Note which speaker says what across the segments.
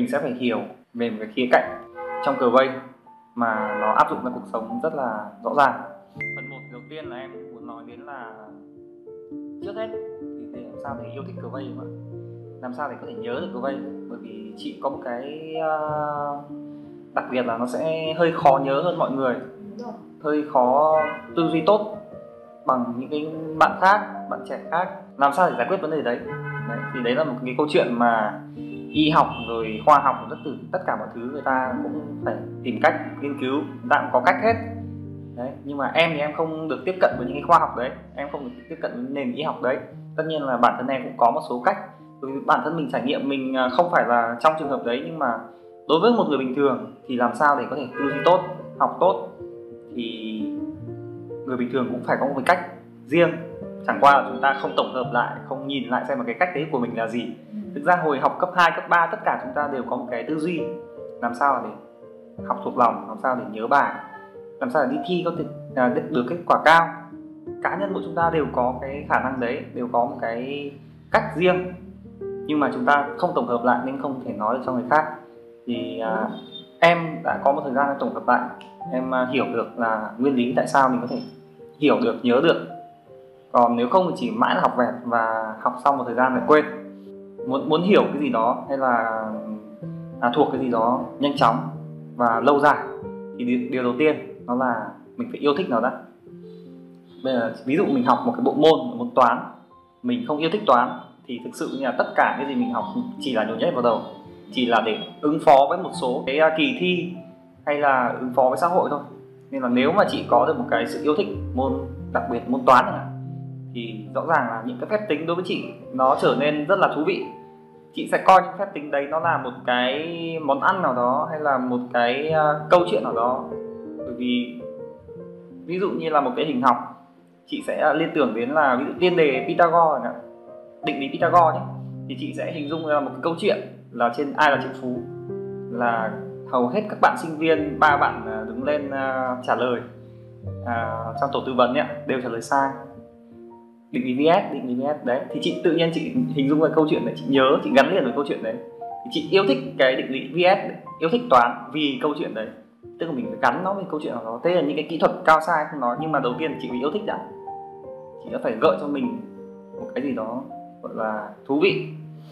Speaker 1: sẽ phải hiểu về một cái khía cạnh trong cờ vây mà nó áp dụng vào cuộc sống rất là rõ ràng. Phần 1 đầu tiên là em muốn nói đến là trước hết thì để làm sao để yêu thích cờ vây đúng không ạ? Làm sao để có thể nhớ được cờ vây, bởi vì chị có một cái đặc biệt là nó sẽ hơi khó nhớ hơn mọi người, hơi khó tư duy tốt bằng những cái bạn khác, bạn trẻ khác. Làm sao để giải quyết vấn đề đấy? Thì đấy là một cái câu chuyện mà y học rồi khoa học tất cả mọi thứ người ta cũng phải tìm cách nghiên cứu, người ta cũng có cách hết. Đấy, nhưng mà em thì em không được tiếp cận với những cái khoa học đấy, em không được tiếp cận với nền y học đấy. Tất nhiên là bản thân em cũng có một số cách, bởi vì bản thân mình trải nghiệm, mình không phải là trong trường hợp đấy, nhưng mà đối với một người bình thường thì làm sao để có thể tư duy tốt, học tốt thì người bình thường cũng phải có một cái cách riêng. Chẳng qua là chúng ta không tổng hợp lại, không nhìn lại xem một cái cách đấy của mình là gì. Thực ra hồi học cấp 2, cấp 3 tất cả chúng ta đều có một cái tư duy làm sao để học thuộc lòng, làm sao để nhớ bài, làm sao để đi thi có thể được kết quả cao. Cá nhân mỗi chúng ta đều có cái khả năng đấy, đều có một cái cách riêng, nhưng mà chúng ta không tổng hợp lại nên không thể nói được cho người khác. Thì em đã có một thời gian tổng hợp lại, em hiểu được là nguyên lý tại sao mình có thể hiểu được, nhớ được. Còn nếu không thì chỉ mãi là học vẹt và học xong một thời gian lại quên. Muốn hiểu cái gì đó hay là thuộc cái gì đó nhanh chóng và lâu dài thì điều đầu tiên đó là mình phải yêu thích nó đã. Bây giờ ví dụ mình học một cái bộ môn toán, mình không yêu thích toán thì thực sự như là tất cả cái gì mình học chỉ là nhồi nhét vào đầu, chỉ là để ứng phó với một số cái kỳ thi hay là ứng phó với xã hội thôi. Nên là nếu mà chị có được một cái sự yêu thích môn, đặc biệt môn toán này, thì rõ ràng là những cái phép tính đối với chị nó trở nên rất là thú vị. Chị sẽ coi những phép tính đấy nó là một cái món ăn nào đó hay là một cái câu chuyện nào đó. Bởi vì ví dụ như là một cái hình học, chị sẽ liên tưởng đến là ví dụ tiên đề Pythagore, định lý Pythagore nhé, thì chị sẽ hình dung là một cái câu chuyện là trên ai là triệu phú, là hầu hết các bạn sinh viên, 3 bạn đứng lên trả lời trong tổ tư vấn nhé, đều trả lời sai. Định lý VS đấy, thì chị tự nhiên chị hình dung về câu chuyện đấy, chị nhớ, chị gắn liền với câu chuyện đấy, thì chị yêu thích cái định lý VS, yêu thích toán vì câu chuyện đấy. Tức là mình phải gắn nó với câu chuyện của nó. Thế là những cái kỹ thuật cao sai không nói, nhưng mà đầu tiên chị phải yêu thích đã. Chị đã phải gợi cho mình một cái gì đó gọi là thú vị.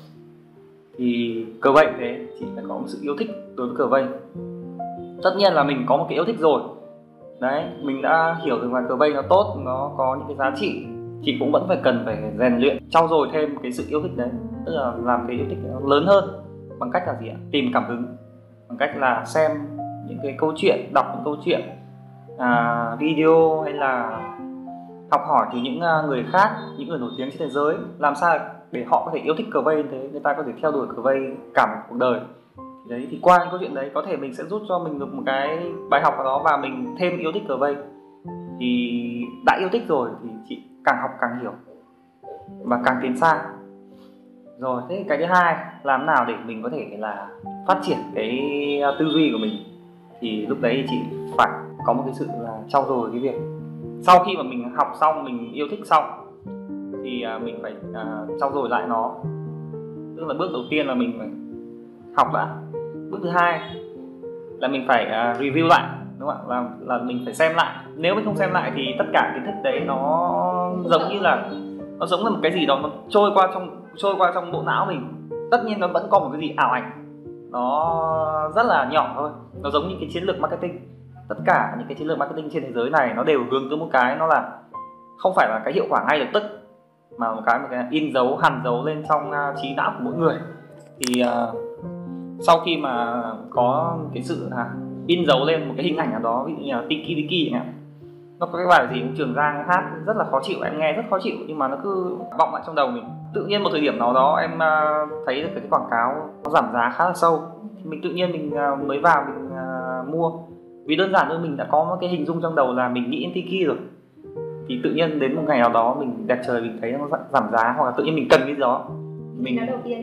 Speaker 1: Thì cờ vây thế, chị phải có một sự yêu thích đối với cờ vây. Tất nhiên là mình có một cái yêu thích rồi đấy, mình đã hiểu được là cờ vây nó tốt, nó có những cái giá trị, chị cũng vẫn cần phải rèn luyện, trau dồi thêm cái sự yêu thích đấy. Tức là làm cái yêu thích nó lớn hơn bằng cách là gì ạ? Tìm cảm hứng, bằng cách là xem những cái câu chuyện, đọc những câu chuyện, video, hay là học hỏi từ những người khác, những người nổi tiếng trên thế giới, làm sao để họ có thể yêu thích cờ vây như thế, người ta có thể theo đuổi cờ vây cả một cuộc đời. Đấy, thì qua những câu chuyện đấy có thể mình sẽ rút cho mình được một cái bài học nào đó và mình thêm yêu thích cờ vây. Thì đã yêu thích rồi thì chị càng học càng hiểu và càng tiến xa. Rồi, thế cái thứ hai, làm nào để mình có thể là phát triển cái tư duy của mình, thì lúc đấy chị phải có một cái sự là trau dồi cái việc. Sau khi mà mình học xong, mình yêu thích xong thì mình phải trau dồi lại nó. Tức là bước đầu tiên là mình phải học đã. Bước thứ hai là mình phải review lại, đúng không ạ? Là mình phải xem lại. Nếu mình không xem lại thì tất cả kiến thức đấy nó giống như là một cái gì đó nó trôi qua trong bộ não mình. Tất nhiên nó vẫn có một cái gì ảo ảnh, nó rất là nhỏ thôi. Nó giống như cái chiến lược marketing. Tất cả những cái chiến lược marketing trên thế giới này nó đều hướng tới một cái, nó là không phải là cái hiệu quả ngay lập tức, mà một cái in dấu, hằn dấu lên trong trí não của mỗi người. Thì sau khi mà có cái sự in dấu lên một cái hình ảnh nào đó, ví dụ như là Tiki Tiki chẳng hạn, nó có cái bài gì cũng Trường Giang hát rất là khó chịu, em nghe rất khó chịu nhưng mà nó cứ vọng lại trong đầu mình. Tự nhiên một thời điểm nào đó em thấy được cái quảng cáo nó giảm giá khá là sâu, thì mình tự nhiên mình mới vào mình mua, vì đơn giản thôi, mình đã có một cái hình dung trong đầu là mình nghĩ đến Tiki rồi. Thì tự nhiên đến một ngày nào đó mình đẹp trời mình thấy nó giảm giá, hoặc là tự nhiên mình cần cái gì đó, mình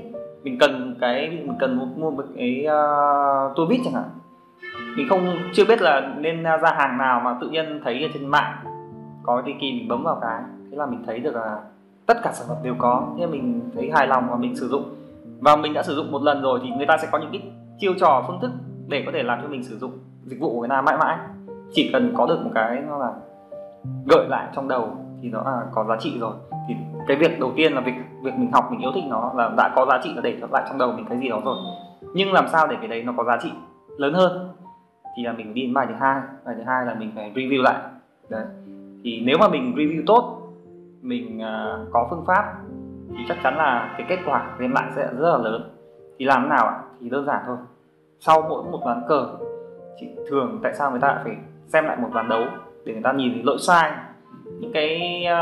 Speaker 1: cần mua một cái tua vít chẳng hạn, mình chưa biết là nên ra hàng nào mà tự nhiên thấy ở trên mạng có cái Tiki, mình bấm vào cái, thế là mình thấy được là tất cả sản phẩm đều có, thế mình thấy hài lòng và mình sử dụng. Và mình đã sử dụng một lần rồi thì người ta sẽ có những cái chiêu trò phương thức để có thể làm cho mình sử dụng dịch vụ của người ta mãi mãi. Chỉ cần có được một cái nó là gợi lại trong đầu thì nó là có giá trị rồi. Thì cái việc đầu tiên là việc mình học, mình yêu thích nó là đã có giá trị, là để lại trong đầu mình cái gì đó rồi. Nhưng làm sao để cái đấy nó có giá trị lớn hơn thì là mình đi đến bài thứ hai. Bài thứ hai là mình phải review lại. Đấy. Thì nếu mà mình review tốt, mình có phương pháp thì chắc chắn là cái kết quả đem lại sẽ rất là lớn. Thì làm thế nào ạ? Thì đơn giản thôi. Sau mỗi một ván cờ, chị thường tại sao người ta phải xem lại một ván đấu để người ta nhìn thấy lỗi sai, những cái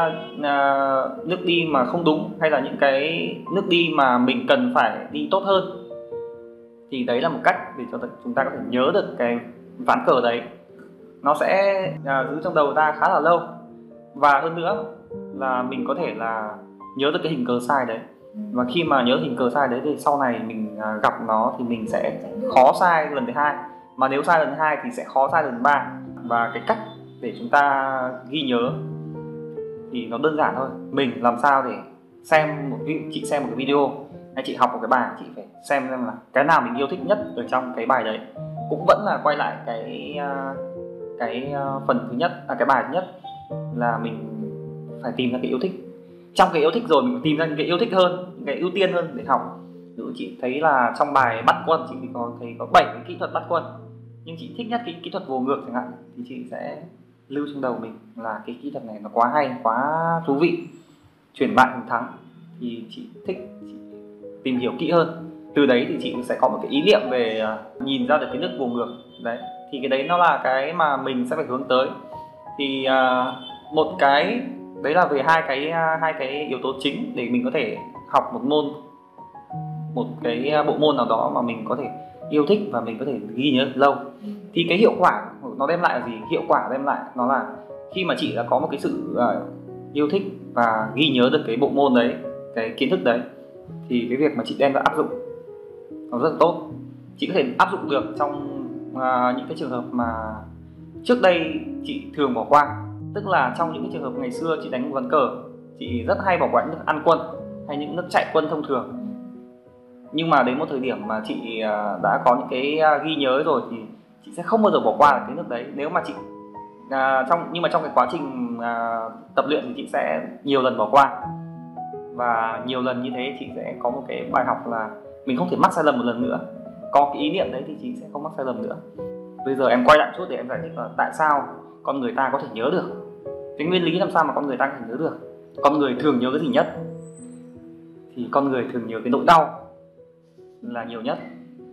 Speaker 1: nước đi mà không đúng, hay là những cái nước đi mà mình cần phải đi tốt hơn. Thì đấy là một cách để cho chúng ta có thể nhớ được cái ván cờ đấy. Nó sẽ giữ trong đầu ta khá là lâu. Và hơn nữa là mình có thể là nhớ được cái hình cờ sai đấy. Và khi mà nhớ hình cờ sai đấy thì sau này mình gặp nó thì mình sẽ khó sai lần thứ hai. Mà nếu sai lần thứ hai thì sẽ khó sai lần thứ ba. Và cái cách để chúng ta ghi nhớ thì nó đơn giản thôi. Mình làm sao để chị xem một cái video hay chị học một cái bài, chị phải xem là cái nào mình yêu thích nhất ở trong cái bài đấy. Cũng vẫn là quay lại cái phần thứ nhất, cái bài thứ nhất là mình phải tìm ra cái yêu thích. Trong cái yêu thích rồi mình tìm ra những cái yêu thích hơn, những cái ưu tiên hơn để học. Ví dụ chị thấy là trong bài bắt quân chị có 7 cái kỹ thuật bắt quân, nhưng chị thích nhất cái kỹ thuật vồ ngược chẳng hạn, thì chị sẽ lưu trong đầu mình là cái kỹ thuật này nó quá hay, quá thú vị, chuyển bại thành thắng, thì chị thích, chị tìm hiểu kỹ hơn. Từ đấy thì chị sẽ có một cái ý niệm về nhìn ra được cái nước vồ ngược đấy. Thì cái đấy nó là cái mà mình sẽ phải hướng tới. Thì một cái đấy là về hai cái yếu tố chính để mình có thể học một cái bộ môn nào đó mà mình có thể yêu thích và mình có thể ghi nhớ lâu. Thì cái hiệu quả nó đem lại là gì? Hiệu quả đem lại nó là khi mà chị đã có một cái sự yêu thích và ghi nhớ được cái bộ môn đấy, cái kiến thức đấy, thì cái việc mà chị đem ra áp dụng nó rất là tốt. Chị có thể áp dụng được trong những cái trường hợp mà trước đây chị thường bỏ qua. Tức là trong những cái trường hợp ngày xưa chị đánh một ván cờ, chị rất hay bỏ qua những nước ăn quân hay những nước chạy quân thông thường. Nhưng mà đến một thời điểm mà chị đã có những cái ghi nhớ rồi thì chị sẽ không bao giờ bỏ qua cái nước đấy. Nếu mà chị nhưng mà trong cái quá trình tập luyện thì chị sẽ nhiều lần bỏ qua. Và nhiều lần như thế chị sẽ có một cái bài học là mình không thể mắc sai lầm một lần nữa. Có cái ý niệm đấy thì chị sẽ không mắc sai lầm nữa. Bây giờ em quay lại chút để em giải thích là tại sao con người ta có thể nhớ được. Cái nguyên lý làm sao mà con người ta có thể nhớ được. Con người thường nhớ cái gì nhất? Thì con người thường nhớ cái nỗi đau là nhiều nhất.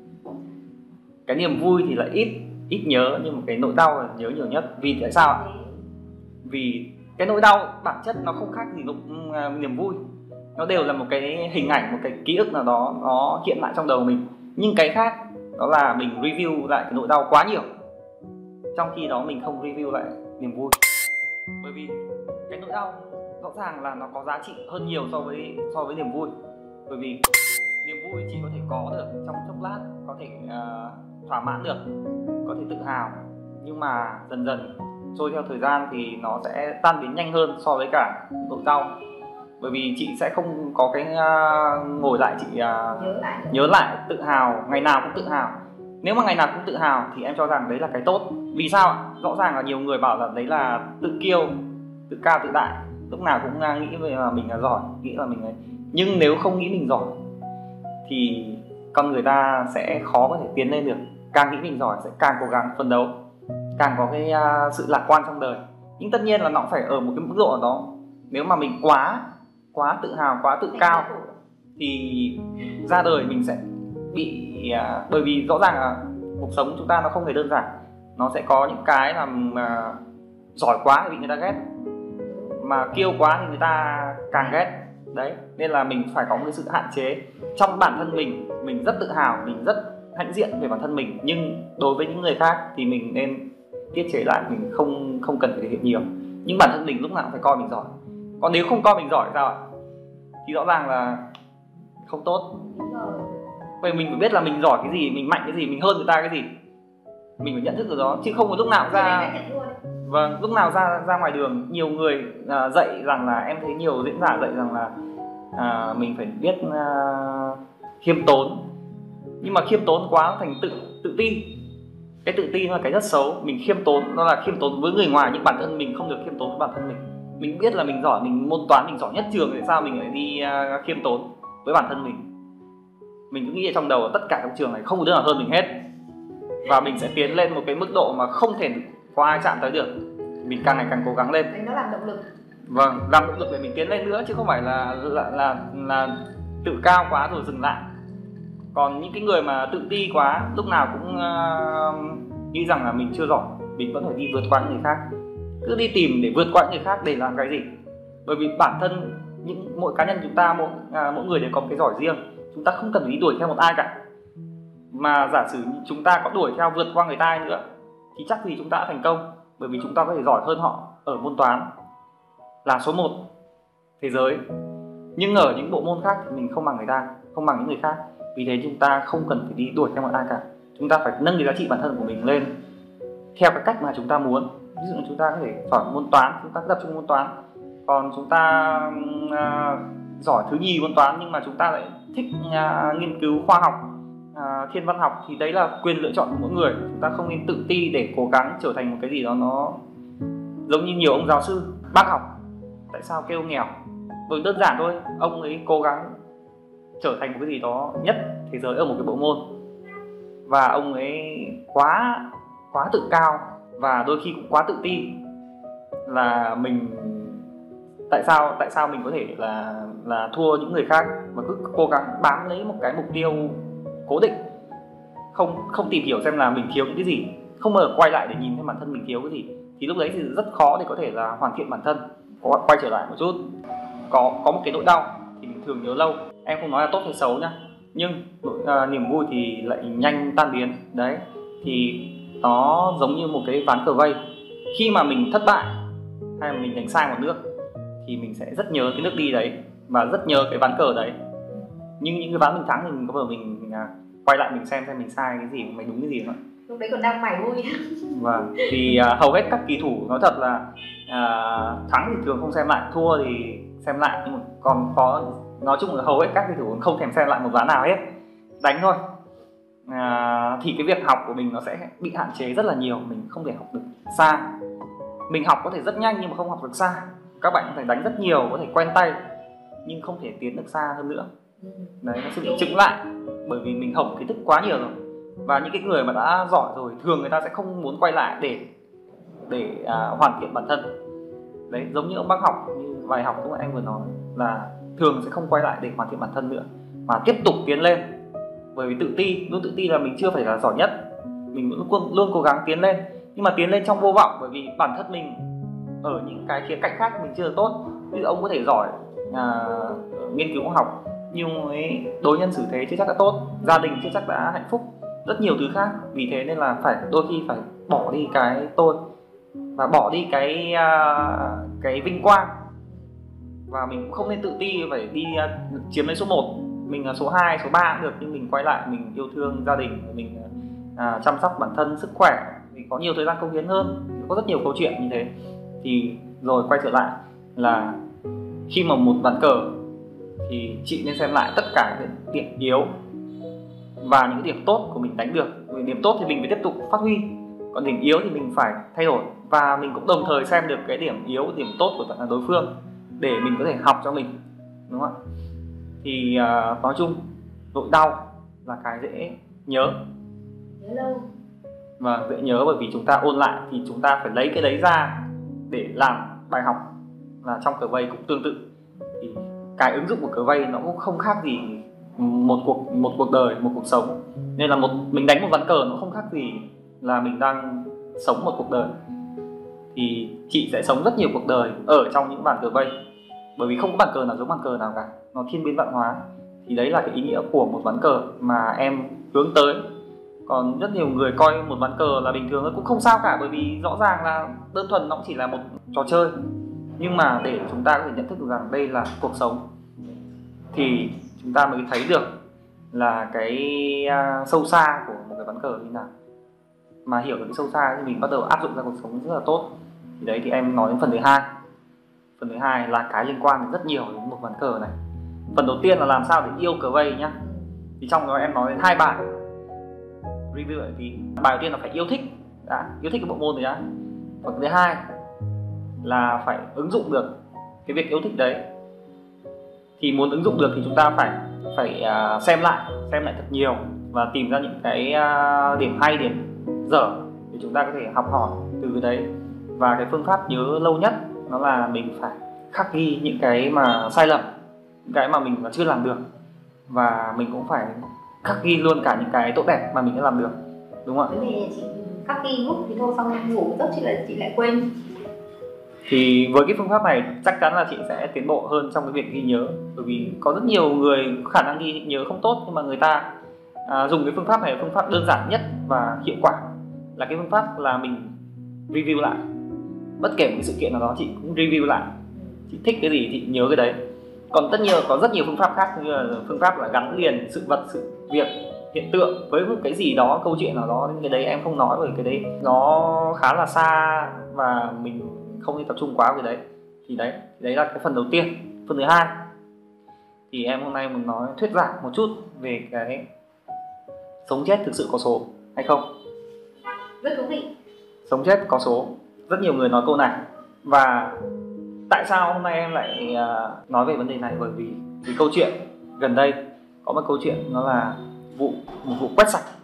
Speaker 1: Cái niềm vui thì là ít nhớ, nhưng mà cái nỗi đau là nhớ nhiều nhất. Vì tại sao ạ? Vì cái nỗi đau bản chất nó không khác gì niềm vui. Nó đều là một cái hình ảnh, một cái ký ức nào đó nó hiện lại trong đầu mình. Nhưng cái khác đó là mình review lại cái nỗi đau quá nhiều, trong khi đó mình không review lại niềm vui. Bởi vì cái nỗi đau rõ ràng là nó có giá trị hơn nhiều so với niềm vui. Bởi vì niềm vui chỉ có thể có được trong chốc lát, có thể thỏa mãn được, có thể tự hào. Nhưng mà dần dần trôi theo thời gian thì nó sẽ tan biến nhanh hơn so với cả nỗi đau. Bởi vì chị sẽ không có cái ngồi lại chị nhớ lại tự hào, ngày nào cũng tự hào. Nếu mà ngày nào cũng tự hào thì em cho rằng đấy là cái tốt. Vì sao ạ? Rõ ràng là nhiều người bảo là đấy là tự kiêu, tự cao tự đại, lúc nào cũng nghĩ về là mình là giỏi, nghĩ là mình ấy. Nhưng nếu không nghĩ mình giỏi thì con người ta sẽ khó có thể tiến lên được. Càng nghĩ mình giỏi sẽ càng cố gắng phấn đấu, càng có cái sự lạc quan trong đời. Nhưng tất nhiên là nó cũng phải ở một cái mức độ nào đó. Nếu mà mình quá tự hào, quá tự cao thì ra đời mình sẽ bị bởi vì rõ ràng là cuộc sống chúng ta nó không hề đơn giản. Nó sẽ có những cái làm giỏi quá thì bị người ta ghét, mà kiêu quá thì người ta càng ghét. Đấy, nên là mình phải có một cái sự hạn chế trong bản thân mình. Mình rất tự hào, mình rất hãnh diện về bản thân mình, nhưng đối với những người khác thì mình nên tiết chế lại, mình không cần phải thể hiện nhiều. Nhưng bản thân mình lúc nào cũng phải coi mình giỏi. Còn nếu không coi mình giỏi sao ạ? Thì rõ ràng là không tốt. Vậy mình phải biết là mình giỏi cái gì, mình mạnh cái gì, mình hơn người ta cái gì. Mình phải nhận thức được đó, chứ không có lúc nào ra. Vâng, lúc nào ra ngoài đường nhiều người dạy rằng là, em thấy nhiều diễn giả dạy rằng là mình phải biết khiêm tốn, Nhưng mà khiêm tốn quá thành tự ti. Cái tự ti là cái rất xấu. Mình khiêm tốn, nó là khiêm tốn với người ngoài, nhưng bản thân mình không được khiêm tốn với bản thân mình. Mình biết là mình giỏi, mình môn toán mình giỏi nhất trường, tại sao mình lại đi khiêm tốn với bản thân mình. Mình cứ nghĩ ở trong đầu là tất cả trong trường này không có đứa nào hơn mình hết, và mình sẽ tiến lên một cái mức độ mà không thể có ai chạm tới được. Mình càng ngày càng cố gắng lên.
Speaker 2: Đấy, nó làm động lực.
Speaker 1: Vâng, làm động lực để mình tiến lên nữa, chứ không phải là tự cao quá rồi dừng lại. Còn những cái người mà tự ti quá, lúc nào cũng nghĩ rằng là mình chưa giỏi, mình vẫn phải đi vượt qua những người khác, cứ đi tìm để vượt qua những người khác để làm cái gì? Bởi vì bản thân mỗi cá nhân chúng ta, mỗi người đều có một cái giỏi riêng. Chúng ta không cần phải đi đuổi theo một ai cả. Mà giả sử chúng ta có đuổi theo vượt qua người ta nữa thì chắc gì chúng ta đã thành công, bởi vì chúng ta có thể giỏi hơn họ ở môn toán, là số 1 thế giới. Nhưng ở những bộ môn khác thì mình không bằng người ta, không bằng những người khác. Vì thế chúng ta không cần phải đi đuổi theo một ai cả. Chúng ta phải nâng cái giá trị bản thân của mình lên theo cái cách mà chúng ta muốn. Ví dụ chúng ta có thể giỏi môn toán, chúng ta tập trung môn toán. Còn chúng ta giỏi thứ nhì môn toán nhưng mà chúng ta lại thích nghiên cứu khoa học, thiên văn học, thì đấy là quyền lựa chọn của mỗi người. Chúng ta không nên tự ti để cố gắng trở thành một cái gì đó nó giống như nhiều ông giáo sư, bác học tại sao kêu nghèo? Bởi đơn giản thôi, ông ấy cố gắng trở thành một cái gì đó nhất thế giới ở một cái bộ môn, và ông ấy quá tự cao và đôi khi cũng quá tự ti là mình tại sao mình có thể là thua những người khác, và cứ cố gắng bám lấy một cái mục tiêu cố định, không tìm hiểu xem là mình thiếu những cái gì, không bao giờ quay lại để nhìn thấy bản thân mình thiếu cái gì. Thì lúc đấy thì rất khó để có thể là hoàn thiện bản thân. Quay trở lại một chút, có một cái nỗi đau thì mình thường nhớ lâu. Em không nói là tốt hay xấu nhá, nhưng niềm vui thì lại nhanh tan biến. Đấy, thì nó giống như một cái ván cờ vây. Khi mà mình thất bại hay mà mình đánh sai một nước thì mình sẽ rất nhớ cái nước đi đấy và rất nhớ cái ván cờ đấy. Nhưng những cái ván mình thắng thì mình có bao giờ mình quay lại mình xem mình sai cái gì, mình đúng cái gì không ạ?
Speaker 2: Lúc đấy còn đang mải vui.
Speaker 1: Vâng, thì hầu hết các kỳ thủ nói thật là thắng thì thường không xem lại, thua thì xem lại, nhưng mà còn có nói chung là hầu hết các kỳ thủ không thèm xem lại một ván nào hết, đánh thôi. Thì cái việc học của mình nó sẽ bị hạn chế rất là nhiều, mình không thể học được xa. Mình học có thể rất nhanh nhưng mà không học được xa. Các bạn có thể đánh rất nhiều, có thể quen tay nhưng không thể tiến được xa hơn nữa. Đấy, nó sẽ bị chững lại bởi vì mình học kiến thức quá nhiều rồi. Và những cái người mà đã giỏi rồi thường người ta sẽ không muốn quay lại để hoàn thiện bản thân. Đấy, giống như ông bác học, như bài học của anh vừa nói, là thường sẽ không quay lại để hoàn thiện bản thân nữa mà tiếp tục tiến lên. Bởi vì luôn tự ti là mình chưa phải là giỏi nhất, mình luôn cố gắng tiến lên, nhưng mà tiến lên trong vô vọng, bởi vì bản thân mình ở những cái khía cạnh khác mình chưa được tốt. Ví dụ ông có thể giỏi nghiên cứu khoa học nhưng ấy đối nhân xử thế chưa chắc đã tốt, gia đình chưa chắc đã hạnh phúc, rất nhiều thứ khác. Vì thế nên là đôi khi phải bỏ đi cái tôi và bỏ đi cái vinh quang, và mình cũng không nên tự ti phải đi chiếm lấy số 1, mình là số 2, số 3 cũng được, nhưng mình quay lại mình yêu thương gia đình, mình chăm sóc bản thân, sức khỏe, thì có nhiều thời gian cống hiến hơn. Có rất nhiều câu chuyện như thế. Thì rồi quay trở lại là khi mà một ván cờ thì chị nên xem lại tất cả những điểm yếu và những điểm tốt của mình đánh được. Vì điểm tốt thì mình phải tiếp tục phát huy, còn điểm yếu thì mình phải thay đổi. Và mình cũng đồng thời xem được cái điểm yếu, điểm tốt của đối phương để mình có thể học cho mình, đúng không ạ? Thì nói chung nỗi đau là cái dễ nhớ
Speaker 2: lâu.
Speaker 1: Và dễ nhớ bởi vì chúng ta ôn lại thì chúng ta phải lấy cái đấy ra để làm bài học. Là trong cờ vây cũng tương tự, thì cái ứng dụng của cờ vây nó cũng không khác gì một cuộc đời, một cuộc sống. Nên là mình đánh một ván cờ nó không khác gì là mình đang sống một cuộc đời. Thì chị sẽ sống rất nhiều cuộc đời ở trong những bàn cờ vây, bởi vì không có bàn cờ nào giống bàn cờ nào cả, nó thiên biến vạn hóa. Thì đấy là cái ý nghĩa của một ván cờ mà em hướng tới. Còn rất nhiều người coi một ván cờ là bình thường cũng không sao cả, bởi vì rõ ràng là đơn thuần nó cũng chỉ là một trò chơi. Nhưng mà để chúng ta có thể nhận thức được rằng đây là cuộc sống thì chúng ta mới thấy được là cái sâu xa của một cái ván cờ như nào. Mà hiểu được cái sâu xa thì mình bắt đầu áp dụng ra cuộc sống rất là tốt. Thì đấy thì em nói đến phần thứ hai. Phần thứ hai là cái liên quan rất nhiều đến một ván cờ này. Phần đầu tiên là làm sao để yêu cờ vây nhá. Thì trong đó em nói đến 2 bài review lại tí. Bài đầu tiên là phải yêu thích yêu thích cái bộ môn đấy đã. Và thứ hai là phải ứng dụng được cái việc yêu thích đấy. Thì muốn ứng dụng được thì chúng ta phải xem lại thật nhiều và tìm ra những cái điểm hay, điểm dở để chúng ta có thể học hỏi từ cái đấy. Và cái phương pháp nhớ lâu nhất nó là mình phải khắc ghi những cái mà sai lầm, những cái mà mình chưa làm được, và mình cũng phải khắc ghi luôn cả những cái tốt đẹp mà mình đã làm được, đúng không ạ?
Speaker 2: Thế thì chị khắc ghi lúc thì thôi, xong ngủ giấc chị lại quên.
Speaker 1: Thì với cái phương pháp này chắc chắn là chị sẽ tiến bộ hơn trong cái việc ghi nhớ. Bởi vì có rất nhiều người có khả năng ghi nhớ không tốt, nhưng mà người ta dùng cái phương pháp này là phương pháp đơn giản nhất và hiệu quả, là cái phương pháp là mình review lại. Bất kể một cái sự kiện nào đó chị cũng review lại, chị thích cái gì chị nhớ cái đấy. Còn có rất nhiều phương pháp khác, như là phương pháp là gắn liền sự vật, sự việc, hiện tượng với một cái gì đó, câu chuyện nào đó. Cái đấy em không nói, bởi cái đấy nó khá là xa và mình không nên tập trung quá về đấy. Thì đấy là cái phần đầu tiên. Phần thứ hai thì em hôm nay muốn nói thuyết giảng một chút về cái sống chết thực sự có số hay không.
Speaker 2: Rất thú vị.
Speaker 1: Sống chết có số, rất nhiều người nói câu này. Và tại sao hôm nay em lại nói về vấn đề này? Bởi vì câu chuyện gần đây có một câu chuyện, nó là một vụ quét sạch